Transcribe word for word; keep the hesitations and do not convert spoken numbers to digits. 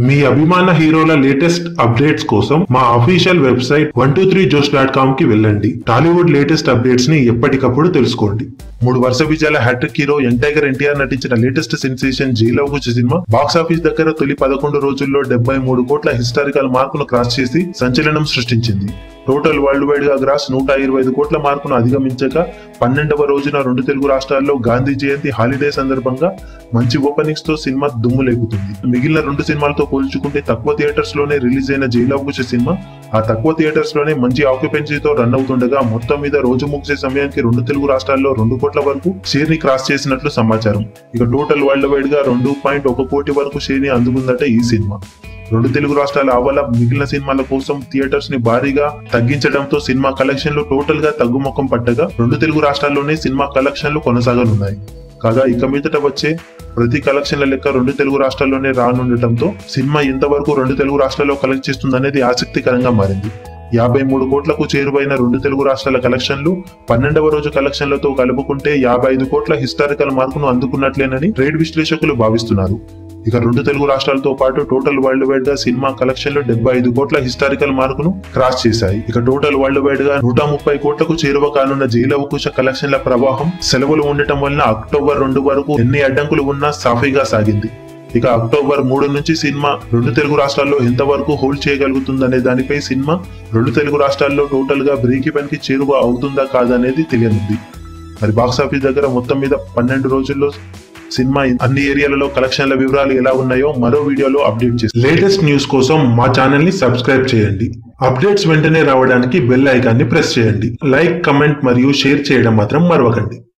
మీ అభిమాన హీరోల latest updates కోసం మా official website one two three josh dot com కి వెళ్ళండి. టాలీవుడ్ లేటెస్ట్ అప్డేట్స్ ని ఎప్పటికప్పుడు తెలుసుకోండి. మూడు వరుస విజయాల hat-trick hero young tiger NTR నటించిన latest sensation Jai Lava Kusa cinema box office దగ్గర తొలి పదకొండు రోజుల్లో డెబ్బై మూడు కోట్ల హిస్టారికల్ మార్కును క్రాస్ చేసి సంచలనం సృష్టించింది. టోటల్ వరల్డ్ వైడ్ గా గ్రాస్ నూట ఇరవై ఐదు కోట్ల మార్కును అధిగమించక పన్నెండవ రోజున రెండు తెలుగు రాష్ట్రాల్లో గాంధీ జయంతి హాలిడే సందర్భంగా మంచి ఓపెనింగ్స్ తో సినిమా దుమ్ము లేపుతుంది. మిగిలిన రెండు సినిమాలతో పోల్చుకుంటే తక్కువ థియేటర్స్ లోనే రిలీజ్ అయిన జై లవ్ కుశ సినిమా ఆ తక్కువ థియేటర్స్ లోనే మంచి ఆక్యుపెన్సీతో రన్ అవుతుండగా మొత్తం మీద రోజు ముగిసే సమయానికి రెండు తెలుగు రాష్ట్రాల్లో రెండు కోట్ల వరకు షేర్ ని క్రాస్ చేసినట్లు సమాచారం. ఇక టోటల్ వరల్డ్ వైడ్ గా రెండు పాయింట్ ఒక కోటి వరకు షేర్ ని అందుకుందట ఈ సినిమా. రెండు తెలుగు రాష్ట్రాల ఆవల మిగిలిన సినిమాల కోసం థియేటర్స్ ని భారీగా తగ్గించడంతో సినిమా కలెక్షన్లు టోటల్ గా తగ్గుముఖం పట్టగా రెండు తెలుగు రాష్ట్రాల్లోనే సినిమా కలెక్షన్లు కొనసాగనున్నాయి. కాగా ఇక మీదట వచ్చే ప్రతి కలెక్షన్ల లెక్క రెండు తెలుగు రాష్ట్రాల్లోనే రానుండటంతో సినిమా ఎంతవరకు రెండు తెలుగు రాష్ట్రాల్లో కలెక్ట్ చేస్తుందనేది ఆసక్తికరంగా మారింది. యాభై మూడు కోట్లకు చేరువైన రెండు తెలుగు రాష్ట్రాల కలెక్షన్లు పన్నెండవ రోజు కలెక్షన్లతో కలుపుకుంటే యాభై ఐదు కోట్ల హిస్టారికల్ మార్కును అందుకున్నట్లేనని ట్రేడ్ విశ్లేషకులు భావిస్తున్నారు. ఇక రెండు తెలుగు రాష్ట్రాలతో పాటు టోటల్ వరల్డ్ వైడ్ గా సినిమా కలెక్షన్లు డెబ్బై ఐదు కోట్ల హిస్టారికల్ మార్కును క్రాస్ చేశాయి. ఇక టోటల్ వరల్డ్ వైడ్ గా నూట ముప్పై కోట్లకు చేరువ కానున్న జై లవ్ కుశ కలెక్షన్ల ప్రవాహం సెలవులు ఉండటం వలన అక్టోబర్ రెండు వరకు ఎన్ని అడ్డంకులు ఉన్నా సాఫీగా సాగింది. ఇక అక్టోబర్ మూడు నుంచి సినిమా రెండు తెలుగు రాష్ట్రాల్లో ఎంతవరకు హోల్డ్ చేయగలుగుతుందనే దానిపై సినిమా రెండు తెలుగు రాష్ట్రాల్లో టోటల్ గా బ్రేక్ ఈవెన్ కి చేరువ అవుతుందా కాదనేది తెలియనుంది. మరి బాక్సాఫీస్ దగ్గర మొత్తం మీద పన్నెండు రోజుల్లో సినిమా అన్ని ఏరియాలలో కలెక్షన్ల వివరాలు ఎలా ఉన్నాయో మరో వీడియోలో అప్డేట్ చేస్తాం. లేటెస్ట్ న్యూస్ కోసం మా ఛానల్ ని సబ్స్క్రైబ్ చేయండి. అప్డేట్స్ వెంటనే రావడానికి బెల్ ఐకాన్ ని ప్రెస్ చేయండి. లైక్, కమెంట్ మరియు షేర్ చేయడం మాత్రం మరవకండి.